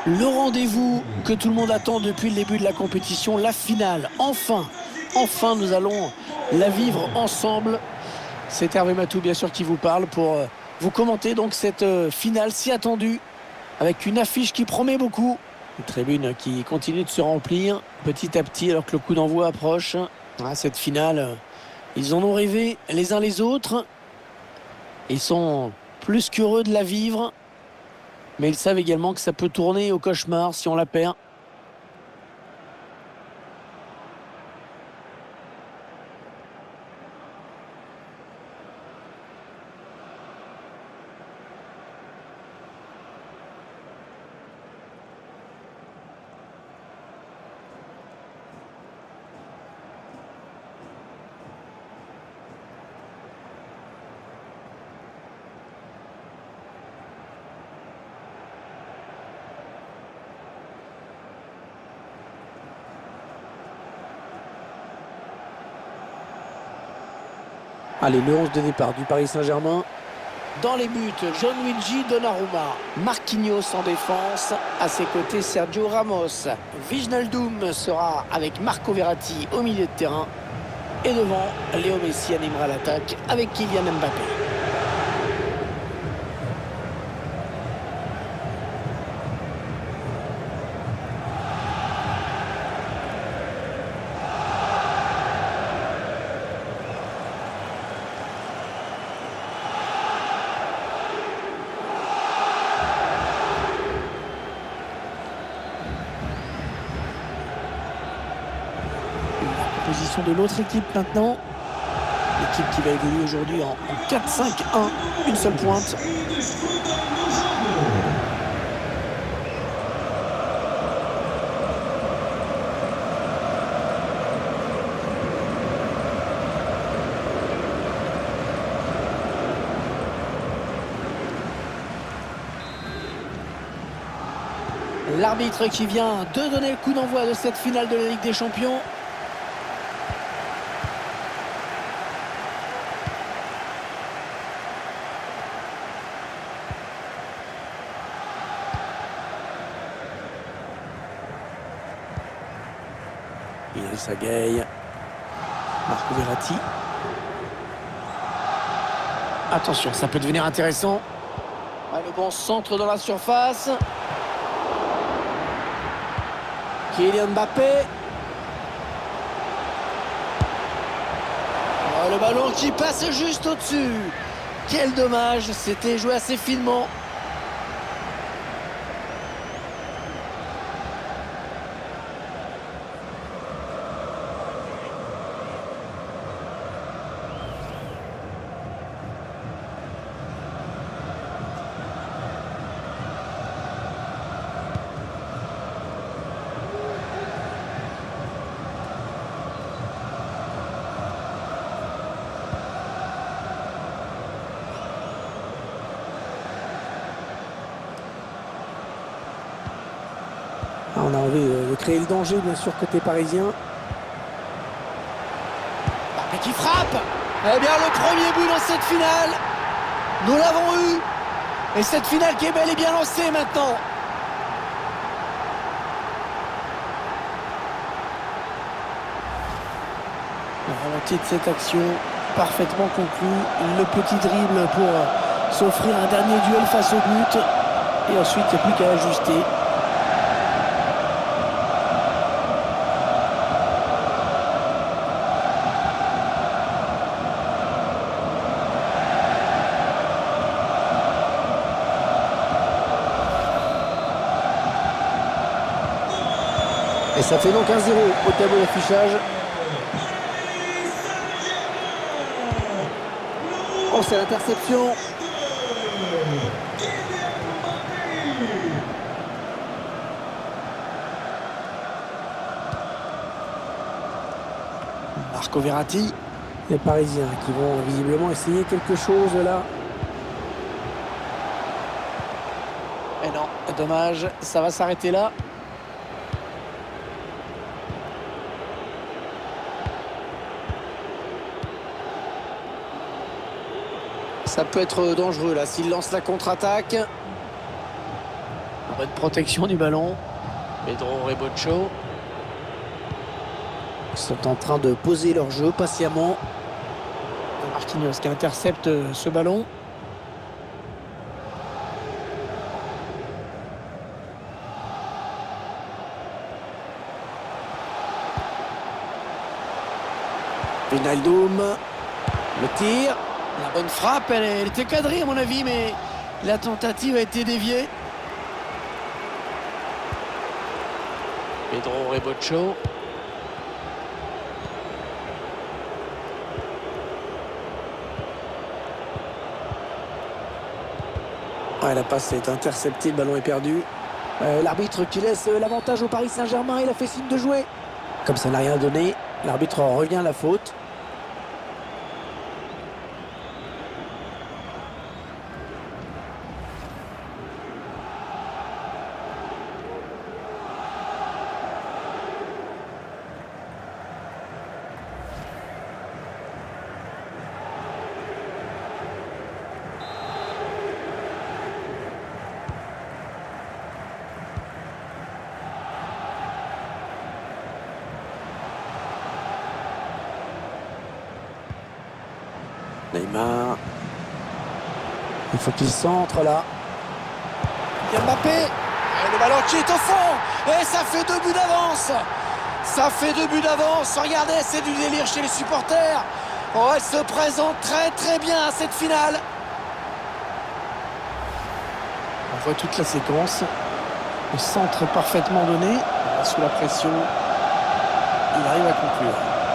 Le rendez-vous que tout le monde attend depuis le début de la compétition, la finale. Enfin, nous allons la vivre ensemble. C'est Hervé Matou, bien sûr, qui vous parle pour vous commenter donc cette finale si attendue, avec une affiche qui promet beaucoup. Une tribune qui continue de se remplir petit à petit alors que le coup d'envoi approche. Cette finale, ils en ont rêvé les uns les autres. Ils sont plus qu'heureux de la vivre. Mais ils savent également que ça peut tourner au cauchemar si on la perd. Allez, le 11 de départ du Paris Saint-Germain. Dans les buts, Gianluigi Donnarumma. Marquinhos en défense. À ses côtés, Sergio Ramos. Wijnaldum sera avec Marco Verratti au milieu de terrain. Et devant, Léo Messi animera l'attaque avec Kylian Mbappé. Position de l'autre équipe maintenant. L'équipe qui va évoluer aujourd'hui en 4-5-1. Une seule pointe. L'arbitre qui vient de donner le coup d'envoi de cette finale de la Ligue des Champions. Idrissa Gueye, Marco Verratti. Attention, ça peut devenir intéressant. Le bon centre dans la surface. Kylian Mbappé. Le ballon qui passe juste au-dessus. Quel dommage, c'était joué assez finement. On a envie de créer le danger, bien sûr, côté parisien. Mbappé qui frappe. Eh bien, le premier but dans cette finale. Nous l'avons eu. Et cette finale qui est bel et bien lancée maintenant. La volonté de cette action parfaitement conclue. Le petit dribble pour s'offrir un dernier duel face au but. Et ensuite, il n'y a plus qu'à ajuster. Et ça fait donc 1-0 au tableau d'affichage. Oh, c'est l'interception. Marco Verratti. Les Parisiens qui vont visiblement essayer quelque chose là. Et non, dommage, ça va s'arrêter là. Ça peut être dangereux là s'il lance la contre-attaque. Bonne protection du ballon. Pedro Rebocho. Ils sont en train de poser leur jeu patiemment. Marquinhos qui intercepte ce ballon. Wijnaldum, le tir, la bonne frappe, elle était cadrée à mon avis, mais la tentative a été déviée. Pedro Rebocho. Ouais, la passe est interceptée, le ballon est perdu. L'arbitre qui laisse l'avantage au Paris Saint-Germain, il a fait signe de jouer. Comme ça n'a rien donné, l'arbitre revient à la faute. Neymar. Il faut qu'il centre là. Il y a Mbappé. Et le ballon qui est au fond. Et ça fait 2 buts d'avance. Ça fait 2 buts d'avance. Regardez, c'est du délire chez les supporters. Oh, elle se présente très très bien à cette finale. On voit toute la séquence. Le centre parfaitement donné. Sous la pression, il arrive à conclure.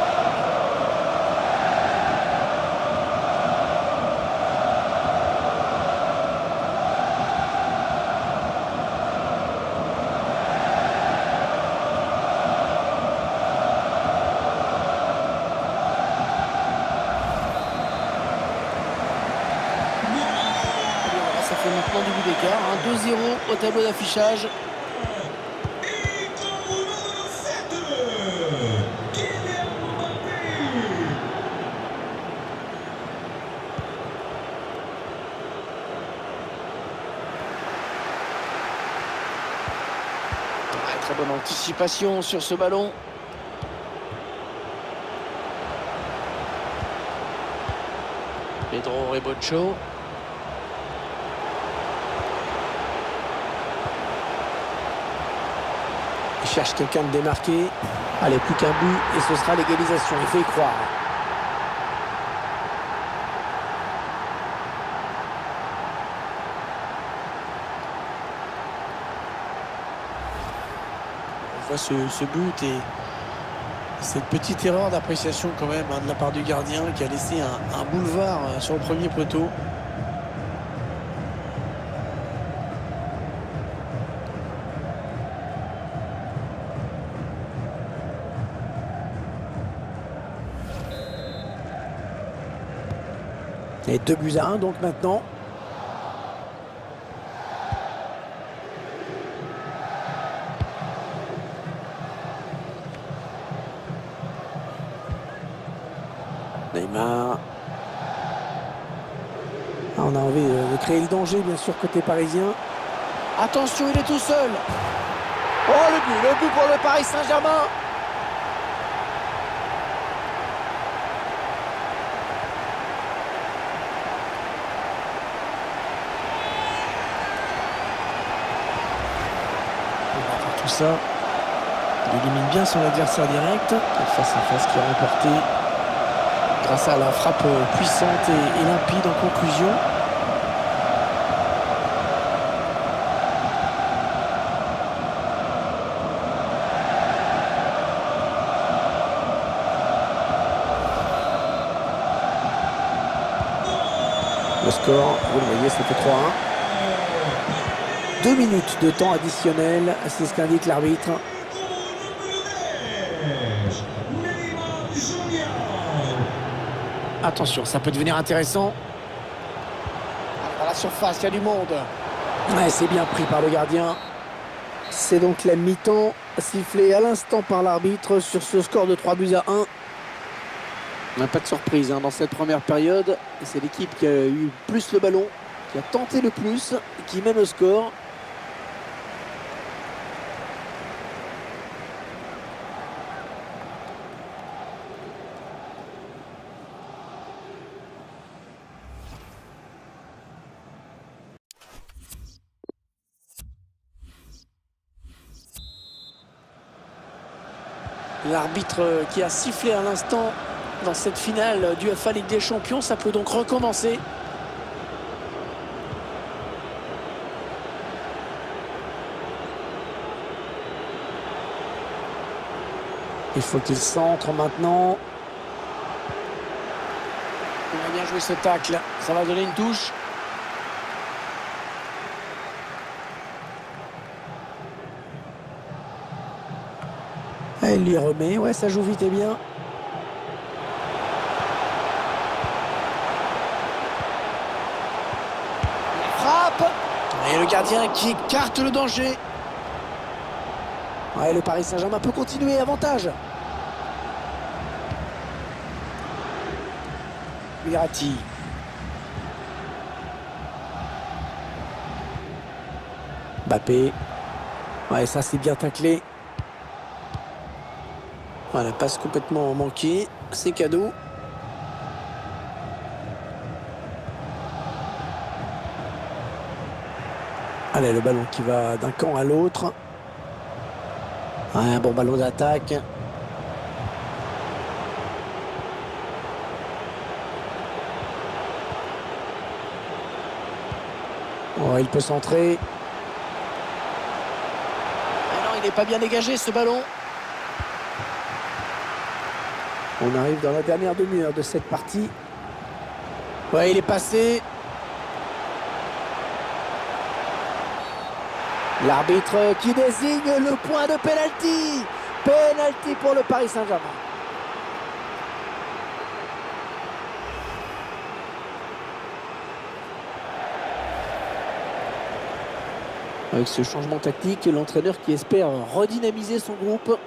Ça fait maintenant du but d'écart, 2-0 au tableau d'affichage. Très bonne anticipation sur ce ballon. Pedro Rebocho. Il cherche quelqu'un de démarqué. Allez, plus qu'un but et ce sera l'égalisation, il faut y croire. On voit ce but et cette petite erreur d'appréciation quand même de la part du gardien qui a laissé un boulevard sur le premier poteau. Et 2-1 donc maintenant. Neymar. On a envie de créer le danger bien sûr côté parisien. Attention, il est tout seul. Oh, le but pour le Paris Saint-Germain. Tout ça, il élimine bien son adversaire direct. Face à face qui est remporté grâce à la frappe puissante et limpide en conclusion. Le score, vous le voyez, ça fait 3-1. 2 minutes de temps additionnel, c'est ce qu'indique l'arbitre. Attention, ça peut devenir intéressant. À la surface, il y a du monde. Ouais, c'est bien pris par le gardien. C'est donc la mi-temps sifflée à l'instant par l'arbitre sur ce score de 3-1. On n'a pas de surprise dans cette première période. C'est l'équipe qui a eu plus le ballon, qui a tenté le plus, qui mène au score. L'arbitre qui a sifflé à l'instant dans cette finale du UEFA Ligue des Champions, ça peut donc recommencer. Il faut qu'il centre maintenant. Il a bien joué ce tacle, ça va donner une touche. Et il lui remet, ouais, ça joue vite et bien. Frappe. Et le gardien qui écarte le danger. Ouais, le Paris Saint-Germain peut continuer, avantage. Verratti. Mbappé. Ouais, ça c'est bien taclé. Voilà, passe complètement manquée. C'est cadeau. Allez, le ballon qui va d'un camp à l'autre. Ouais, un bon ballon d'attaque. Oh, il peut centrer. Ah non, il n'est pas bien dégagé ce ballon. On arrive dans la dernière demi-heure de cette partie. Ouais, il est passé. L'arbitre qui désigne le point de pénalty. Pénalty pour le Paris Saint-Germain. Avec ce changement tactique, l'entraîneur qui espère redynamiser son groupe.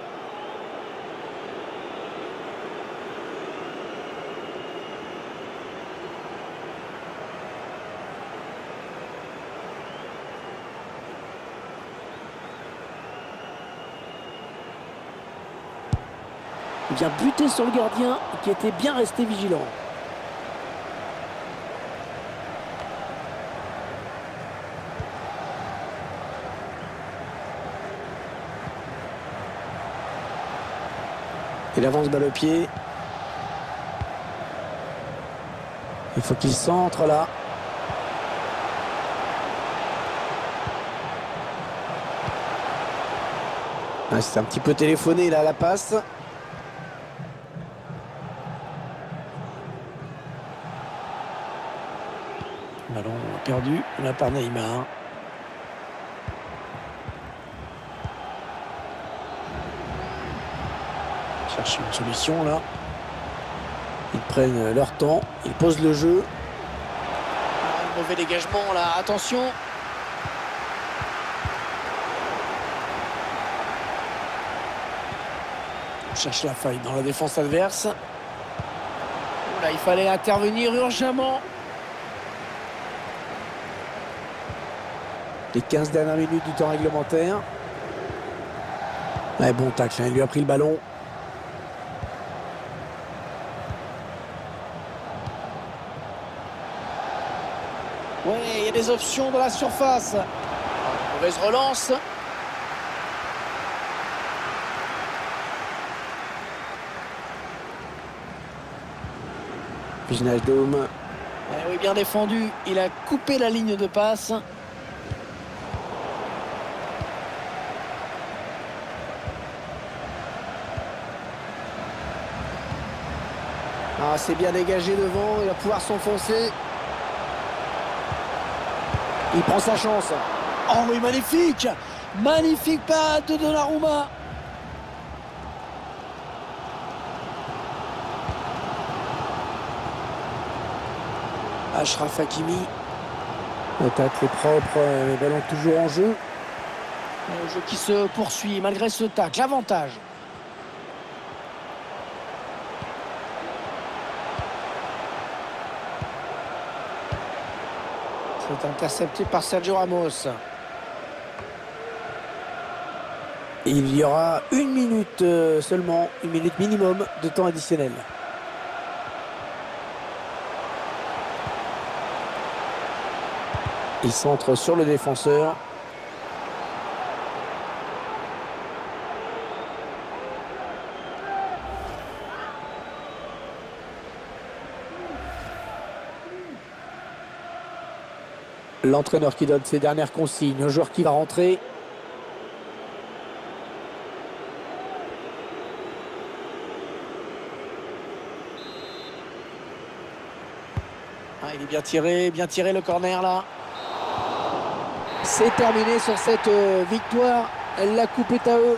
Il vient buter sur le gardien qui était bien resté vigilant. Il avance balle au pied. Il faut qu'il centre là. Ah, c'est un petit peu téléphoné là la passe. Ballon perdu là par Neymar. Cherche une solution là. Ils prennent leur temps, ils posent le jeu. Ah, mauvais dégagement là, attention. On cherche la faille dans la défense adverse. Là, il fallait intervenir urgemment. Les 15 dernières minutes du temps réglementaire. Ouais, bon tacle, hein, il lui a pris le ballon. Ouais, il y a des options dans la surface. Mauvaise relance. Wijnaldum. Ouais, oui, bien défendu. Il a coupé la ligne de passe. Ah, c'est bien dégagé devant, il va pouvoir s'enfoncer. Il prend sa chance. Oh oui, magnifique. Magnifique passe de Donnarumma. Achraf Hakimi. L'attaque est propre, les ballons toujours en jeu. Le jeu qui se poursuit malgré ce tacle, l'avantage. C'est intercepté par Sergio Ramos. Il y aura 1 minute seulement, 1 minute minimum de temps additionnel. Il centre sur le défenseur. L'entraîneur qui donne ses dernières consignes au joueur qui va rentrer. Ah, il est bien tiré le corner là. C'est terminé sur cette victoire. La coupe est à eux.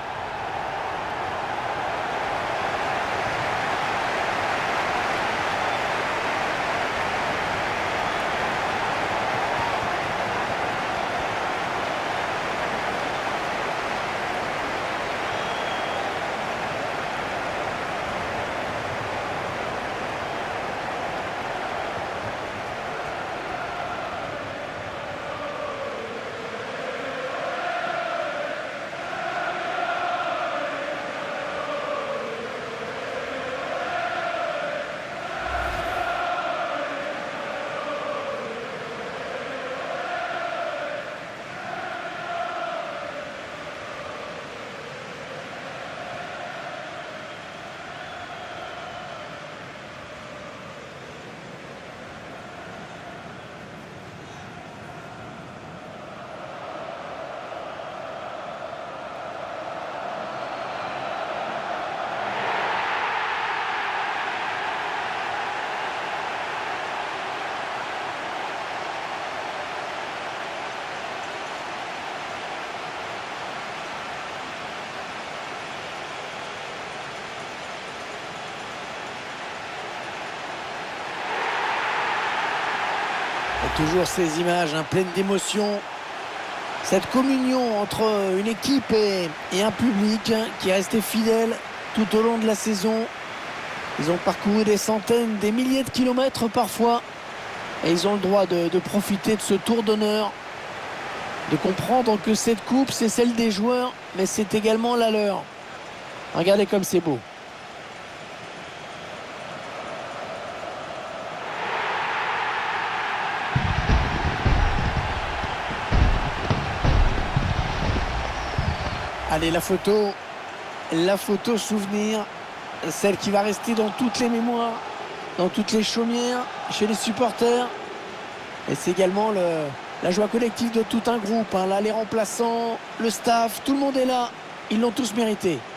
Et toujours ces images pleines d'émotion. Cette communion entre une équipe et un public qui est resté fidèle tout au long de la saison. Ils ont parcouru des centaines, des milliers de kilomètres parfois. Et ils ont le droit de profiter de ce tour d'honneur. De comprendre que cette coupe, c'est celle des joueurs, mais c'est également la leur. Regardez comme c'est beau. Allez, la photo souvenir, celle qui va rester dans toutes les mémoires, dans toutes les chaumières, chez les supporters. Et c'est également la joie collective de tout un groupe. Là, les remplaçants, le staff, tout le monde est là. Ils l'ont tous mérité.